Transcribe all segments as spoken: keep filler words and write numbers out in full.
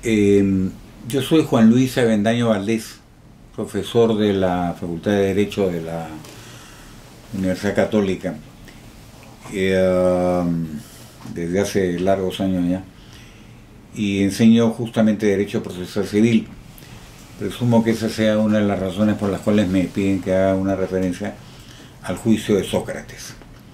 Eh, yo soy Juan Luis Avendaño Valdés, profesor de la Facultad de Derecho de la Universidad Católica, eh, desde hace largos años ya, y enseño justamente Derecho Procesal Civil. Presumo que esa sea una de las razones por las cuales me piden que haga una referencia al juicio de Sócrates.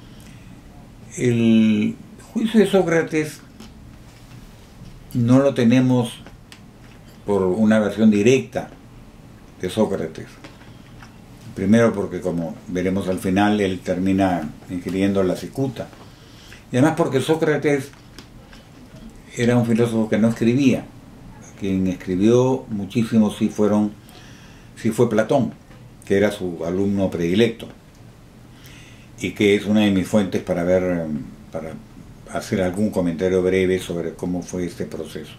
El juicio de Sócrates no lo tenemos por una versión directa de Sócrates. Primero porque, como veremos al final, él termina ingiriendo la cicuta. Y además porque Sócrates era un filósofo que no escribía. Quien escribió muchísimo sí fueron, sí fue Platón, que era su alumno predilecto, y que es una de mis fuentes para ver, para hacer algún comentario breve sobre cómo fue este proceso.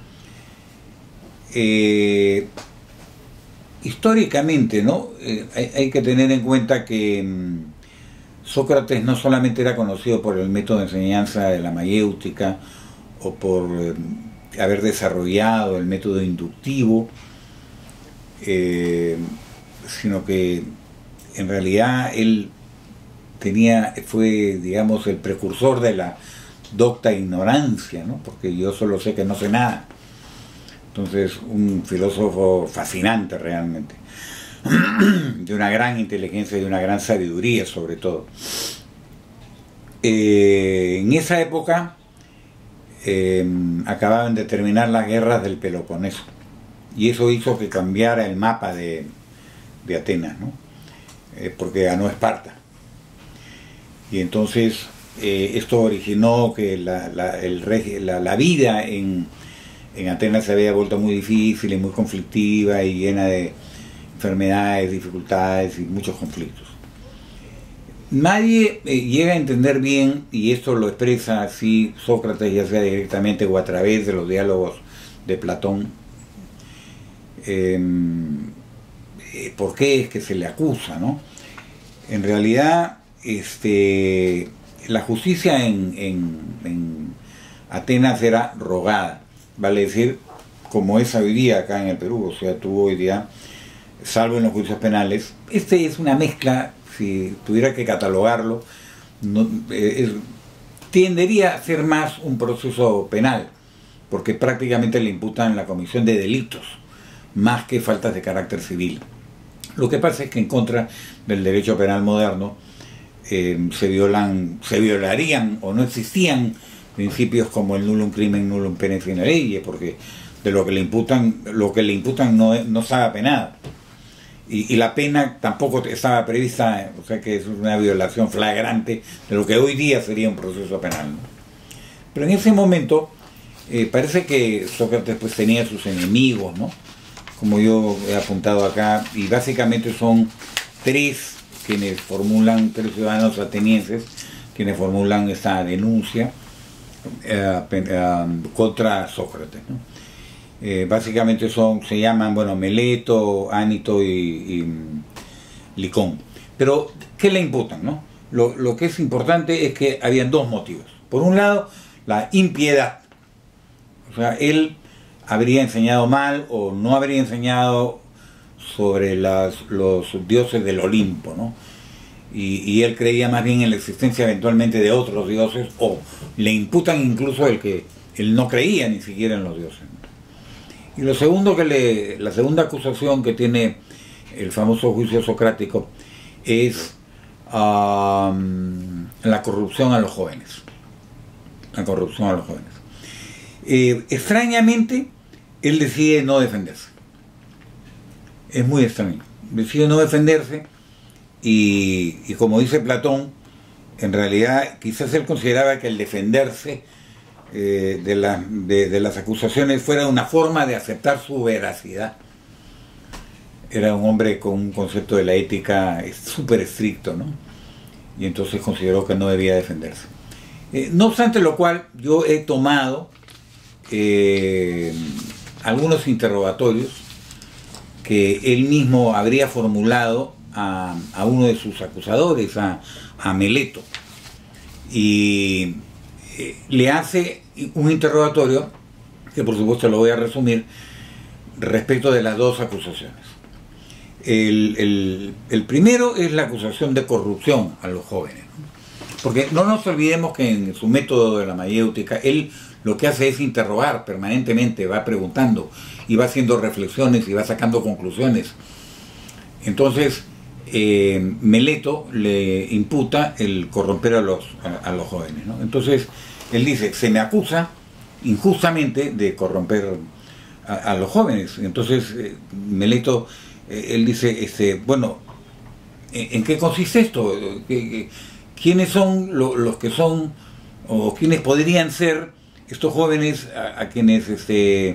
Eh, históricamente, ¿no? Eh, hay, hay que tener en cuenta que mmm, Sócrates no solamente era conocido por el método de enseñanza de la mayéutica o por eh, haber desarrollado el método inductivo, eh, sino que en realidad él tenía, fue, digamos, el precursor de la docta ignorancia, ¿no? Porque yo solo sé que no sé nada. Entonces, un filósofo fascinante realmente, de una gran inteligencia y de una gran sabiduría sobre todo. Eh, en esa época eh, acababan de terminar las guerras del Peloponeso, y eso hizo que cambiara el mapa de, de Atenas, ¿no? Eh, porque ganó Esparta. Y entonces eh, esto originó que la, la, el reg la, la vida en, en Atenas se había vuelto muy difícil y muy conflictiva y llena de enfermedades, dificultades y muchos conflictos. Nadie eh, llega a entender bien, y esto lo expresa así Sócrates, ya sea directamente o a través de los diálogos de Platón, eh, eh, por qué es que se le acusa, ¿no? En realidad, este, la justicia en, en, en Atenas era rogada, vale decir, como es hoy día acá en el Perú. O sea, tú hoy día, salvo en los juicios penales, este es una mezcla. Si tuviera que catalogarlo, no, eh, es, tendería a ser más un proceso penal, porque prácticamente le imputan la comisión de delitos, más que faltas de carácter civil. Lo que pasa es que en contra del derecho penal moderno eh, se violan, se violarían o no existían principios como el nullum crimen, nullum pene sine lege, porque de lo que le imputan, lo que le imputan no, no estaba penado. Y, y la pena tampoco estaba prevista, o sea que es una violación flagrante de lo que hoy día sería un proceso penal, ¿no? Pero en ese momento eh, parece que Sócrates pues tenía sus enemigos, ¿no? Como yo he apuntado acá, y básicamente son tres quienes formulan, tres ciudadanos atenienses, quienes formulan esta denuncia eh, eh, contra Sócrates, ¿no? Eh, básicamente son, se llaman, bueno, Meleto, Ánito y, y Licón. Pero, ¿qué le imputan, no? Lo, lo que es importante es que habían dos motivos. Por un lado, la impiedad. O sea, él habría enseñado mal o no habría enseñado sobre las, los dioses del Olimpo, ¿no? Y, y él creía más bien en la existencia eventualmente de otros dioses, o le imputan incluso el que él no creía ni siquiera en los dioses, ¿no? Y lo segundo que le, la segunda acusación que tiene el famoso juicio socrático es um, la corrupción a los jóvenes. La corrupción a los jóvenes. Eh, extrañamente, él decide no defenderse. Es muy extraño. Decide no defenderse y, y como dice Platón, en realidad quizás él consideraba que el defenderse Eh, de, la, de, de las acusaciones fuera una forma de aceptar su veracidad. Era un hombre con un concepto de la ética súper estricto, ¿no? Y entonces consideró que no debía defenderse. Eh, no obstante lo cual, yo he tomado eh, algunos interrogatorios que él mismo habría formulado a, a uno de sus acusadores, a, a Meleto, y eh, le hace un interrogatorio que por supuesto lo voy a resumir, respecto de las dos acusaciones. El, el, el primero es la acusación de corrupción a los jóvenes, ¿no? Porque no nos olvidemos que en su método de la mayéutica, él lo que hace es interrogar permanentemente, va preguntando y va haciendo reflexiones y va sacando conclusiones. Entonces, eh, Meleto le imputa el corromper a los, a, a los jóvenes, ¿no? Entonces, él dice, se me acusa injustamente de corromper a, a los jóvenes. Entonces, eh, Meleto, eh, él dice, este, bueno, ¿en, en qué consiste esto? ¿Qué, qué, ¿Quiénes son lo, los que son, o quiénes podrían ser estos jóvenes a, a quienes este,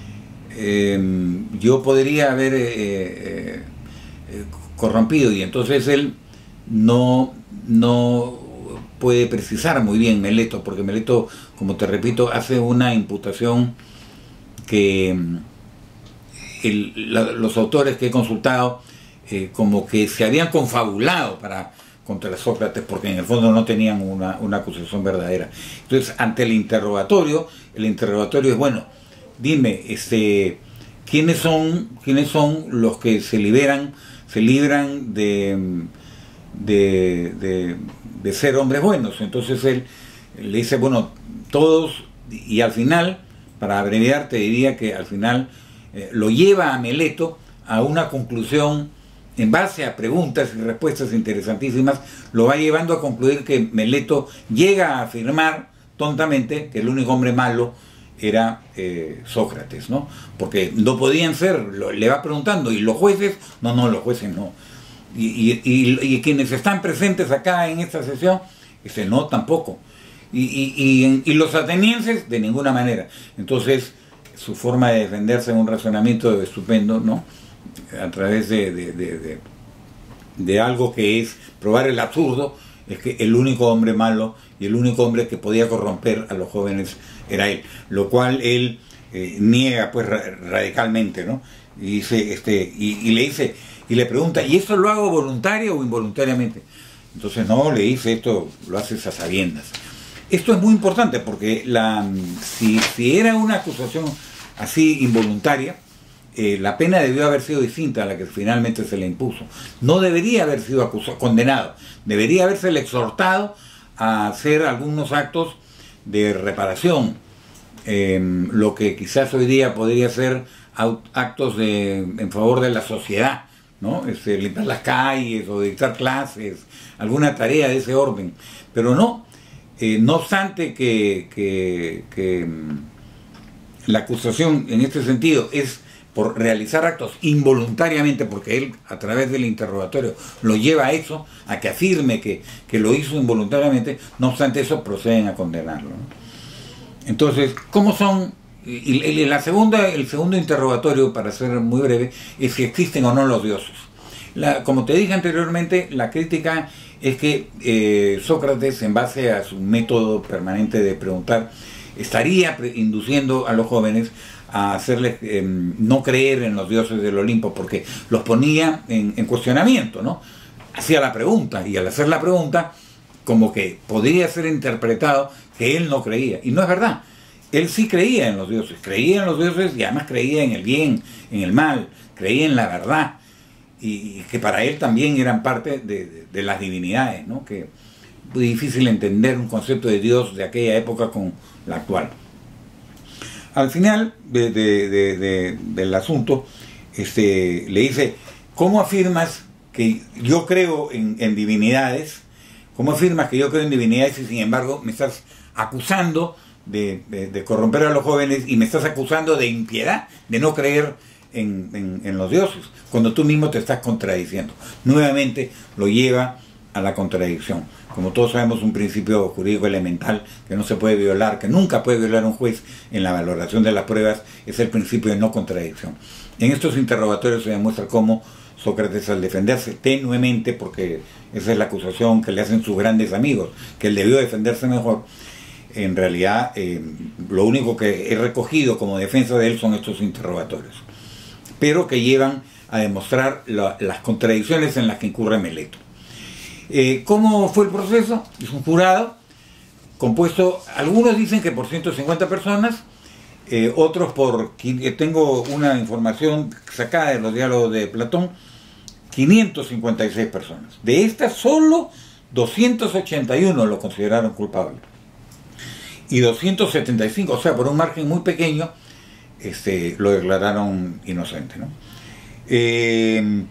eh, yo podría haber eh, eh, eh, corrompido? Y entonces él no, no puede precisar muy bien Meleto, porque Meleto, como te repito, hace una imputación que el, la, los autores que he consultado eh, como que se habían confabulado para contra Sócrates, porque en el fondo no tenían una, una acusación verdadera. Entonces, ante el interrogatorio, el interrogatorio es, bueno, dime, este, ¿quiénes son, quiénes son los que se liberan, se libran de, de, de, de ser hombres buenos? Entonces él le dice, bueno, todos, y al final, para abreviar, te diría que al final eh, lo lleva a Meleto a una conclusión en base a preguntas y respuestas interesantísimas, lo va llevando a concluir que Meleto llega a afirmar tontamente que el único hombre malo era eh, Sócrates, ¿no? Porque no podían ser, lo, le va preguntando, ¿y los jueces? No, no, los jueces no. Y, y, y, y quienes están presentes acá en esta sesión, dice, no, tampoco. Y, y, y, y los atenienses, de ninguna manera. Entonces, su forma de defenderse en un razonamiento estupendo, ¿no? A través de, de, de, de, de algo que es probar el absurdo, es que el único hombre malo y el único hombre que podía corromper a los jóvenes era él, lo cual él eh, niega pues ra radicalmente, ¿no? Y dice, este, y, y le dice, y le pregunta, ¿y eso lo hago voluntario o involuntariamente? Entonces no, le dice, esto lo haces a sabiendas. Esto es muy importante porque la, si, si era una acusación así involuntaria, Eh, la pena debió haber sido distinta a la que finalmente se le impuso. No debería haber sido acusado, condenado, debería haberse exhortado a hacer algunos actos de reparación, eh, lo que quizás hoy día podría ser actos de, en favor de la sociedad, ¿no? Este, limpiar las calles o dictar clases, alguna tarea de ese orden, pero no, eh, no obstante que, que, que la acusación en este sentido es por realizar actos involuntariamente, porque él a través del interrogatorio lo lleva a eso, a que afirme que, que lo hizo involuntariamente, no obstante eso proceden a condenarlo, ¿no? Entonces, ¿cómo son? Y, y la segunda, el segundo interrogatorio, para ser muy breve, es si existen o no los dioses. La, como te dije anteriormente, la crítica es que eh, Sócrates, en base a su método permanente de preguntar, estaría induciendo a los jóvenes a hacerles eh, no creer en los dioses del Olimpo, porque los ponía en, en cuestionamiento, ¿no? Hacía la pregunta, y al hacer la pregunta, como que podría ser interpretado que él no creía, y no es verdad. Él sí creía en los dioses, creía en los dioses y además creía en el bien, en el mal, creía en la verdad, y que para él también eran parte de, de, de las divinidades, ¿no? Que es muy difícil entender un concepto de Dios de aquella época con la actual. Al final de, de, de, de, del asunto, este, le dice, ¿cómo afirmas que yo creo en, en divinidades? ¿Cómo afirmas que yo creo en divinidades y sin embargo me estás acusando de, de, de corromper a los jóvenes y me estás acusando de impiedad, de no creer en, en, en los dioses, cuando tú mismo te estás contradiciendo? Nuevamente lo lleva a la contradicción. Como todos sabemos, un principio jurídico elemental que no se puede violar, que nunca puede violar un juez en la valoración de las pruebas, es el principio de no contradicción. En estos interrogatorios se demuestra cómo Sócrates, al defenderse tenuemente, porque esa es la acusación que le hacen sus grandes amigos, que él debió defenderse mejor, en realidad eh, lo único que he recogido como defensa de él son estos interrogatorios, pero que llevan a demostrar la, las contradicciones en las que incurre Meleto. Eh, ¿Cómo fue el proceso? Es un jurado compuesto, algunos dicen que por ciento cincuenta personas, eh, otros por, tengo una información sacada de los diálogos de Platón, quinientas cincuenta y seis personas. De estas solo doscientos ochenta y uno lo consideraron culpable. Y doscientos setenta y cinco, o sea, por un margen muy pequeño, este, lo declararon inocente, ¿no? Eh,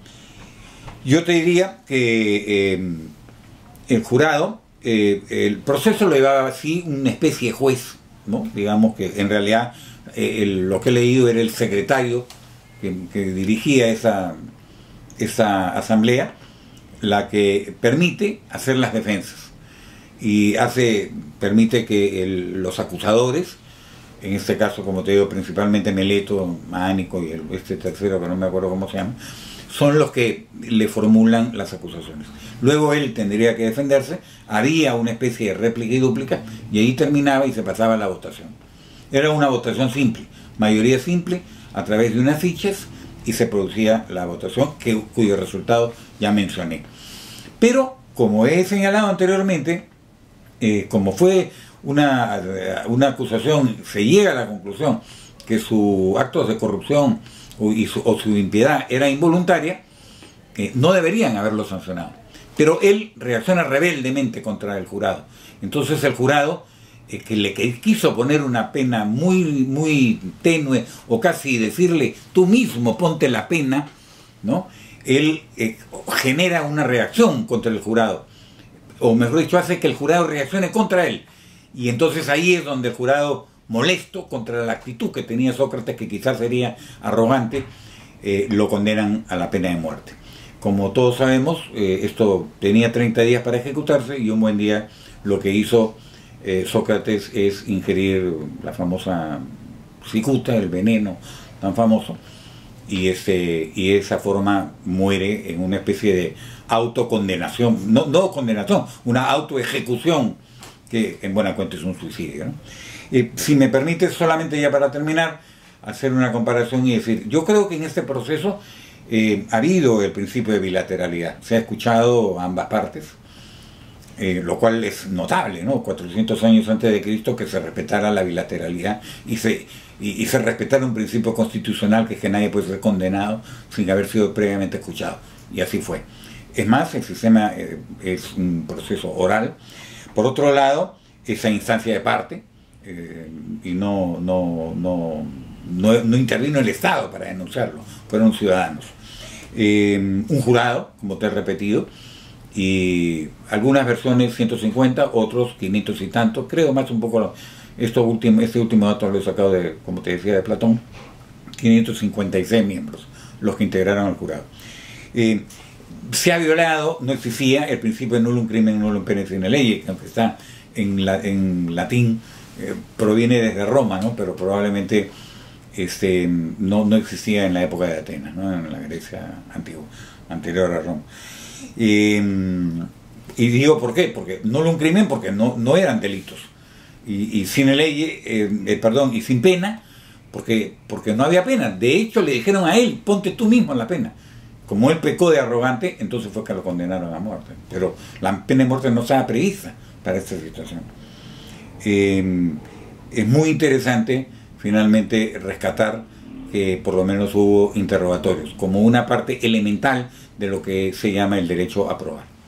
yo te diría que eh, el jurado, eh, el proceso lo llevaba así una especie de juez, ¿no? Digamos que en realidad eh, el, lo que he leído era el secretario que, que dirigía esa, esa asamblea, la que permite hacer las defensas y hace, permite que el, los acusadores, en este caso, como te digo, principalmente Meleto, Mánico y el, este tercero que no me acuerdo cómo se llama, son los que le formulan las acusaciones. Luego él tendría que defenderse, haría una especie de réplica y dúplica, y ahí terminaba y se pasaba a la votación. Era una votación simple, mayoría simple, a través de unas fichas, y se producía la votación, que, cuyo resultado ya mencioné. Pero, como he señalado anteriormente, eh, como fue una, una acusación, se llega a la conclusión que sus actos de corrupción o, y su, o su impiedad era involuntaria, eh, no deberían haberlo sancionado. Pero él reacciona rebeldemente contra el jurado. Entonces el jurado, eh, que le que quiso poner una pena muy, muy tenue, o casi decirle, tú mismo ponte la pena, ¿no? Él eh, genera una reacción contra el jurado, o mejor dicho, hace que el jurado reaccione contra él. Y entonces ahí es donde el jurado, molesto contra la actitud que tenía Sócrates, que quizás sería arrogante, eh, lo condenan a la pena de muerte. Como todos sabemos, eh, esto tenía treinta días para ejecutarse, y un buen día lo que hizo eh, Sócrates es ingerir la famosa cicuta, el veneno tan famoso, y, ese, y de esa forma muere en una especie de autocondenación, no, no condenación, una autoejecución, que en buena cuenta es un suicidio, ¿no? Eh, si me permite, solamente ya para terminar, hacer una comparación y decir, yo creo que en este proceso eh, ha habido el principio de bilateralidad, se ha escuchado a ambas partes, eh, lo cual es notable, ¿no? cuatrocientos años antes de Cristo, que se respetara la bilateralidad y se, y, y se respetara un principio constitucional, que es que nadie puede ser condenado sin haber sido previamente escuchado, y así fue. Es más, el sistema eh, es un proceso oral. Por otro lado, esa instancia de parte, eh, y no, no, no, no, no intervino el Estado para denunciarlo, fueron ciudadanos. Eh, un jurado, como te he repetido, y algunas versiones ciento cincuenta, otros quinientos y tantos, creo más un poco, esto último, este último dato lo he sacado de, como te decía, de Platón, quinientos cincuenta y seis miembros los que integraron el jurado. Eh, se ha violado, no existía el principio de nullum crimen nullum pene sine lege, que aunque está en, la, en latín, eh, proviene desde Roma, ¿no? Pero probablemente este, no, no existía en la época de Atenas, ¿no? En la Grecia antigua, anterior a Roma. Eh, y digo, ¿por qué? Porque nullum crimen, porque no, no eran delitos. Y, y sine lege, eh, eh, perdón, y sin pena, porque, porque no había pena. De hecho, le dijeron a él, ponte tú mismo en la pena. Como él pecó de arrogante, entonces fue que lo condenaron a muerte. Pero la pena de muerte no estaba prevista para esta situación. Eh, es muy interesante, finalmente, rescatar que por lo menos hubo interrogatorios, como una parte elemental de lo que se llama el derecho a probar.